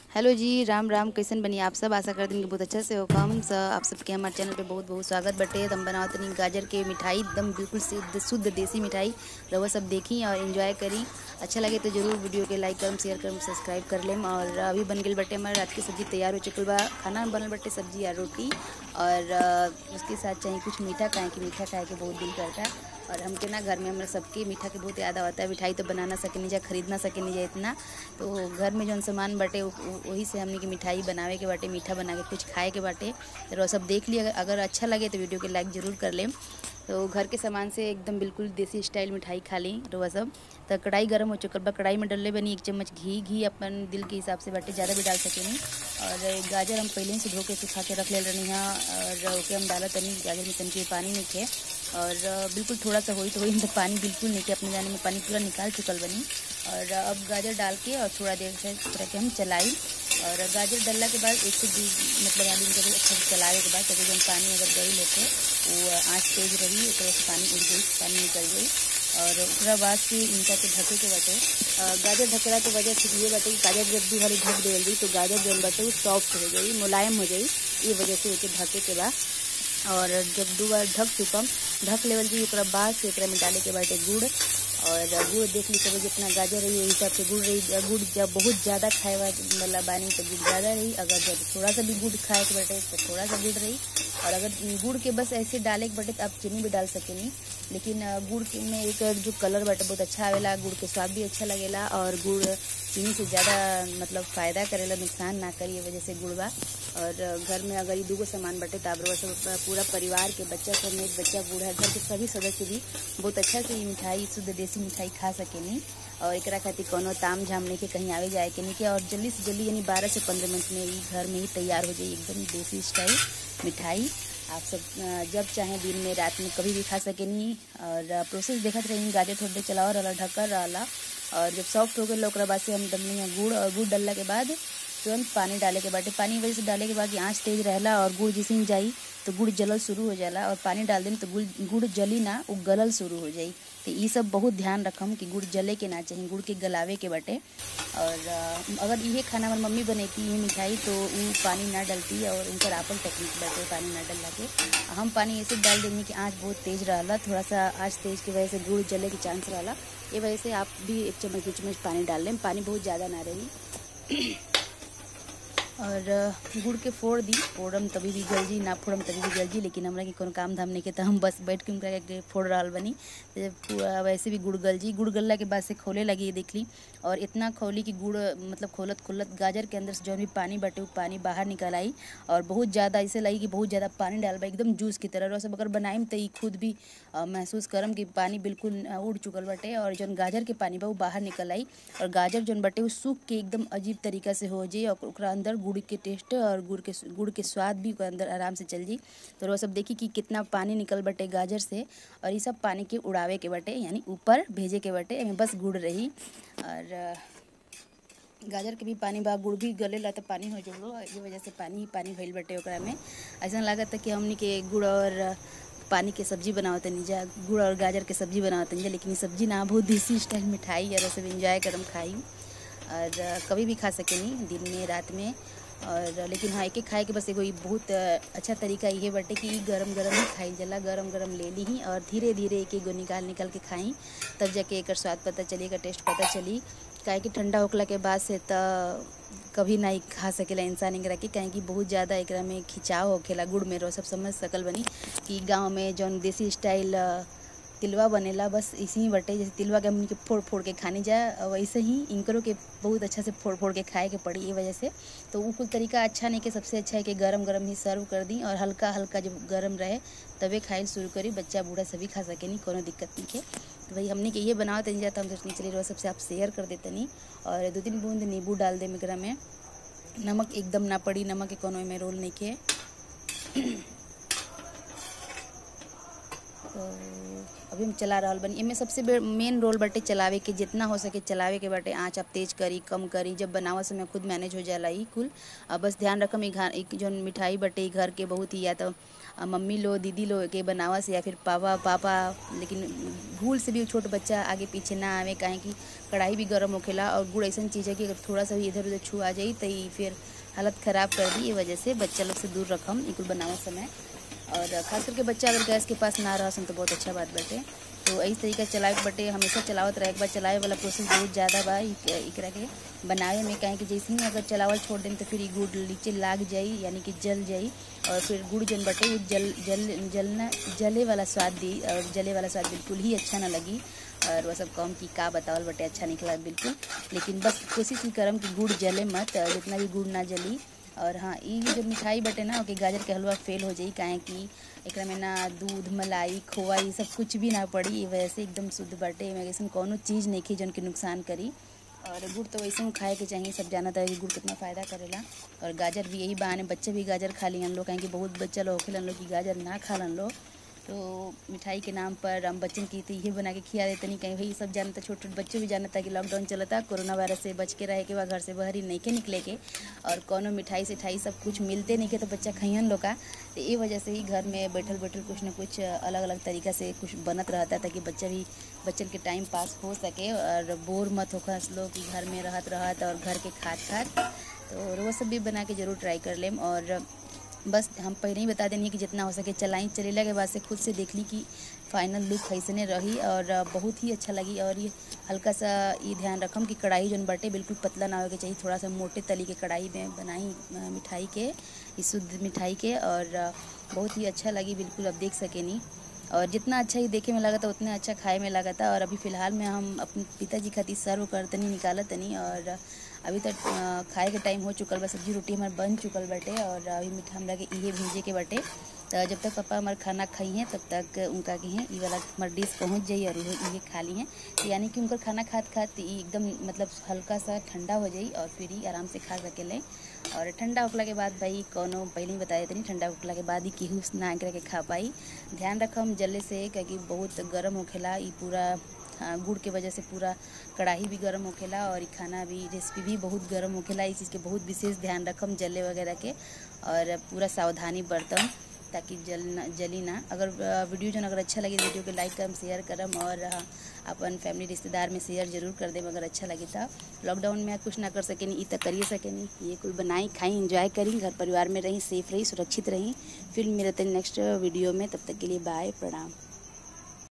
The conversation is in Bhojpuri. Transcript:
हेलो जी, राम राम। कैसन बनी आप सब? आशा करते हैं कि बहुत अच्छा से हो। कम स आप सबके हमारे चैनल पे बहुत बहुत स्वागत बटे। हम बनावत तनी गाजर के मिठाई, एकदम बिल्कुल शुद्ध देसी मिठाई। रउआ सब देखी और एंजॉय करी। अच्छा लगे तो जरूर वीडियो के लाइक करम, शेयर करम, सब्सक्राइब कर लेम। और अभी बन गई बटे हमारे रात की सब्जी तैयार हो चुकल बा। खाना बनल बटे सब्जी या रोटी, और उसके साथ चाहिए कुछ मीठा, काहे कि मीठा खाए के बहुत दिल करता है। और हमके ना घर में हमारे सबके मीठा के बहुत याद आता है। मिठाई तो बना ना सके नीजा, खरीद ना सके नीजा इतना, तो घर में जौन सामान बाटे वही से हमने की मिठाई बनावे के बाटे, मीठा बना के कुछ खाए के बाटे। तो सब देख लिए, अगर अच्छा लगे तो वीडियो के लाइक ज़रूर कर लें। तो घर के सामान से एकदम बिल्कुल देसी स्टाइल मिठाई खा ली रोआ सब। तो कढ़ाई गर्म हो चुकल बा, कढ़ाई में डलले बनी 1 चम्मच घी अपन दिल के हिसाब से बाटे, ज़्यादा भी डाल सकेनी। और गाजर हम पहले ही से धो के सुखा के रख ले रही हाँ, और ओके हम डाला तनी गाजर में तनी पानी नहीं थे। और बिल्कुल थोड़ा सा होई तो वही, मतलब पानी बिल्कुल नहीं थे, अपने जाने में पानी पूरा निकाल चुकल बनी। और अब गाजर डाल के और थोड़ा देर से तरह के हम चलाई। और गाजर डालने के बाद 1 से 2 मतलब आलू को अच्छा से चलावे के बाद तब जब पानी अगर गई लेते वो आँच तेज रही, एक से पानी उड़ गई, पानी निकल गई। और उसके बाद से इनका के ढके के बाटे, गाजर ढकला के वजह से ये बाटे कि गाजर जब भी हरी ढक दे गई तो गाजर जौन बाटे वो सॉफ्ट हो गई, मुलायम हो गई। ये वजह से उसे ढके के बाद, और जब 2 बार ढक चुकम, ढक लेवल जी एक बाद से एक में डाले के बाटे गुड़। और गुड़ देख ली सब जितना गाजर रही वही हिसाब से गुड़ रही। गुड़ जब बहुत ज़्यादा खाए वाला बानी तो गुड़ ज़्यादा रही, अगर जब थोड़ा सा भी गुड़ खाए के बाटे तो थोड़ा सा गुड़ रही। और अगर गुड़ के बस ऐसे डाले के बाटे तो आप चीनी भी डाल सकेनी, लेकिन गुड़ के में एक जो कलर बाटे बहुत अच्छा आवेला, गुड़ के स्वाद भी अच्छा लगेला। और गुड़ चीनी से ज़्यादा मतलब फ़ायदा करेला, नुकसान ना करी, ये वजह से गुड़ बा। और घर में अगर ये 2 सामान बटे तो आप सब पूरा परिवार के बच्चा समेत, बच्चा बूढ़ा घर के सभी सदस्य भी बहुत अच्छा से ये मिठाई, शुद्ध देसी मिठाई खा सकेनी। और एक खातिर कोनो ताम झाम नहीं के कहीं आवे जाए के नहीं के, और जल्दी से जल्दी यानी 12 से 15 मिनट में ही घर में ही तैयार हो जाए एकदम देसी स्टाइल मिठाई। आप सब जब चाहें दिन में, रात में, कभी भी खा सकेनी। और प्रोसेस देखते रही, गाजर थोड़े चलाओ रहा, ढक्कर रहा। और जब सॉफ्ट हो गए लोग बाद से हम डलनी गुड़, और गुड़ डलने के बाद तुरंत पानी डाले के बाटे। पानी वजह से डाले के बाद आँच तेज रहला और गुड़ जिसिन जाई तो गुड़ जलल शुरू हो जाला, और पानी डाल दें तो गुड़ जली ना, वो गलल शुरू हो जाई। तो ये सब बहुत ध्यान रखम कि गुड़ जले के ना चाहिए, गुड़ के गलावे के बाटे। और अगर ये खाना हमारी मम्मी बनेती ये मिठाई तो वो पानी ना डलती, और उनका आपन टेक्निक बाटे पानी ना डलला के। हम पानी ऐसे डाल देंगे कि आँच बहुत तेज रहला, थोड़ा सा आँच तेज की वजह से गुड़ जले के चांस रहला। ये वजह से आप भी 1 चम्मच 2 चम्मच पानी डाल लें, पानी बहुत ज़्यादा ना रही। और गुड़ के फोड़ दी, फोड़म तभी भी गल जी, ना फोड़म तभी भी गल जी, लेकिन हमरा के कोनो काम धाम नहीं के तो हम बस बैठ के उनका के फोड़ रहा बनी। तो वैसे भी गुड़ गल जी, गुड़ गलला के बाद से खोले लगी, देख ली। और इतना खोली कि गुड़ मतलब खोलत खोलत गाजर के अंदर से जो भी पानी बटे वो पानी बाहर निकल आई। और बहुत ज़्यादा ऐसे लगी कि बहुत ज़्यादा पानी डाल, एकदम जूस की तरह। और सब अगर बनाईम तो खुद भी महसूस करम कि पानी बिल्कुल उड़ चुकल बटे, और जौन गाजर के पानी बा वो बाहर निकल आई। और गाजर जौन बटे वो सूख के एकदम अजीब तरीका से हो जाए, और ओकरा अंदर गुड़ के टेस्ट और गुड़ के स्वाद भी अंदर आराम से चल जी। तो वो सब देखी कि कितना पानी निकल बटे गाजर से, और ये सब पानी के उड़ावे के बटे, यानी ऊपर भेजे के बटे, बस गुड़ रही। और गाजर के भी पानी बा, गुड़ भी गले ला तो पानी हो जोड़ो, ये वजह से पानी ही पानी भइल बटे ओकरा में। ऐसा लागत है कि हमनी के गुड़ और पानी के सब्जी बनावत जा, गुड़ और गाजर के सब्जी बनावत जा, लेकिन ये सब्जी ना, बहुत देसी स्टाइल मिठाई और सब इंजॉय करम खाई। और कभी भी खा सकेनी, दिन में, रात में। और लेकिन हाँ, एक खाए के बस एगो बहुत अच्छा तरीका ये बटे कि गरम गरम ही खाई जला, गरम गरम ले ली ही, और धीरे धीरे एक एगो निकाल के खाई, तब जाके एक स्वाद पता चली, एक टेस्ट पता चली। काहे कि ठंडा होखला के बाद से तो कभी नहीं खा सकेला इंसान एकरा के, काहे कि बहुत ज़्यादा एकरा में खिंचाव होखेला गुड़ में। रो सब समझ सकल बनी कि गाँव में जौन देसी स्टाइल तिलवा बनेला बस इसी ही बटे, जैसे तिलवा के हमनी के फोड़ फोड़ के खानी जा, वैसे ही इनकरों के बहुत अच्छा से फोड़ फोड़ के खाए के पड़ी, ये वजह से। तो वो कुल तरीका अच्छा नहीं, कि सबसे अच्छा है कि गरम गरम ही सर्व कर दी, और हल्का हल्का जब गरम रहे तबे खाइल शुरू करी, बच्चा बूढ़ा सभी खा सके नहीं, कोनो दिक्कत नहीं के। तो भाई हमने के ये बनाओ तनी जाता, हम सोचनी चलिए सबसे आप शेयर कर देते नहीं। और 2-3 बूंद नींबू डाल दे एकरा में, नमक एकदम ना पड़ी, नमक के कोनो में रोल नहीं के। तो अभी हम चला रहल बनी। एमे सबसे मेन रोल बाटे चलावे के, जितना हो सके चलावे के बाटे। आँच आप तेज करी कम करी, जब बनावत समय खुद मैनेज हो जाला ई कुल। बस ध्यान रखम एक जौन मिठाई बाटे ई घर के बहुत ही, या तो मम्मी लो दीदी लो के बनावा से, या फिर पापा। लेकिन भूल से भी छोट बच्चा आगे पीछे ना आवे, काहे कि कढ़ाई भी गर्म होखेला और गुड़ ऐसा चीज़ है कि अगर थोड़ा सा भी इधर उधर छू आ जाई तो ई फिर हालत ख़राब कर दी। ये वजह से बच्चा लोग से दूर रखम ई कुल बनावत समय। और खास करके बच्चा अगर गैस के पास ना रह तो बहुत अच्छा बात बाटे। तो इस तरीका चलावे के बाटे, हमेशा चलावत रहे। एक बार चलावे वाला प्रोसेस बहुत ज़्यादा बा एकरा के बनावे में, काहे कि जैसे ही अगर चलावल छोड़ दें तो फिर गुड़ नीचे लाग जाई, यानी कि जल जाई। और फिर गुड़ जन बाटे जले वाला स्वाद दी, और जले वाला स्वाद बिल्कुल ही अच्छा ना लगी। और वह सब कम की का बतावल बटे, अच्छा निकला बिल्कुल। लेकिन बस कोशिश ही करम कि गुड़ जले मत, जितना भी गुड़ ना जली। और हाँ, ये जो मिठाई बटे ना ओके गाजर के हलवा फेल हो जाई, काहे कि एकरा में ना दूध मलाई खोआ ये सब कुछ भी ना पड़ी। ये वजह से एकदम शुद्ध बाटे, एमे ऐसा कोनो चीज़ नहीं की जौन के नुकसान करी। और गुड़ तो वैसे ही खाए के चाहिए, सब जानत है कि गुड़ कितना फ़ायदा करेला। और गाजर भी यही बहाने बच्चे भी गाजर खा लिहन लोग, काहे कि बहुत बच्चा लोग होखेलन लोग कि गाजर ना खालन लोग। तो मिठाई के नाम पर हम बच्चन की तो यही बना के खिया देते। नहीं कहीं भाई सब जानता, छोटे छोटे बच्चे भी जानता कि लॉकडाउन चलता, कोरोना वायरस से बच के रहे के बाद घर से बाहर ही नहीं के निकले के, और कोनो मिठाई सिठाई सब कुछ मिलते नहीं के तो बच्चा खइहन लोग का। तो ये वजह से ही घर में बैठल बैठल कुछ ना कुछ अलग अलग तरीका से कुछ बनत रहता, ताकि बच्चन के टाइम पास हो सके और बोर मत होकर लोग कि घर में रहत और घर के खात। तो वो सब भी बना के ज़रूर ट्राई कर लेम। और बस हम पहले ही बता देनी कि जितना हो सके चलाई, चलेला के बाद से खुद से देख ली कि फाइनल लुक कैसने रही, और बहुत ही अच्छा लगी। और ये हल्का सा ये ध्यान रखम कि कढ़ाई जौन बाटे बिल्कुल पतला ना हो के चाहिए, थोड़ा सा मोटे तली के कढ़ाई में बनाई मिठाई के, इस शुद्ध मिठाई के। और बहुत ही अच्छा लगी बिल्कुल, अब देख सकेनी। और जितना अच्छा ही देखे में लगा था उतना अच्छा खाए में लगा था। और अभी फ़िलहाल में हम अपने पिताजी खातिर सर्व करतनी निकालतनी, और अभी तक खाए के टाइम हो चुकल बा। सब्जी रोटी हमारे बन चुकल बाटे, और अभी मीठा हमरा के इहे भेजे के बाटे। तो जब तक पापा हमारे खाना खाई हैं तब तक उनका के हैं ये वाला हमारे डिश पहुँच जाई और ये खा ली हैं। तो यानी कि उनका खाना खाते एकदम मतलब हल्का सा ठंडा हो जाई, और फिर ही आराम से खा सकेले। और ठंडा होखला के बाद भाई कोनो पहले ही बता देते नहीं, ठंडा होखला के बाद ही केहू ना एकरा के खा पाई। ध्यान रखम जले से, क्योंकि बहुत गर्म होखेला ई पूरा गुड़ के वजह से पूरा कढ़ाई भी गर्म होखेला, और खाना भी रेसिपी भी बहुत गर्म होखेला। इस चीज़ के बहुत विशेष ध्यान रखम जले वगैरह के, और पूरा सावधानी बरतम ताकि जली ना। अगर वीडियो जो अगर अच्छा लगे वीडियो को लाइक करम, शेयर करम, और अपन फैमिली रिश्तेदार में शेयर जरूर कर देम अगर अच्छा लगे तो। लॉकडाउन में कुछ ना कर सकेनी ई तो करिए सकेनी, ये कुल बनाई खाई एंजॉय करी, घर परिवार में रही, सेफ रही, सुरक्षित रही। फिर मिलते हैं नेक्स्ट वीडियो में, तब तक के लिए बाय, प्रणाम।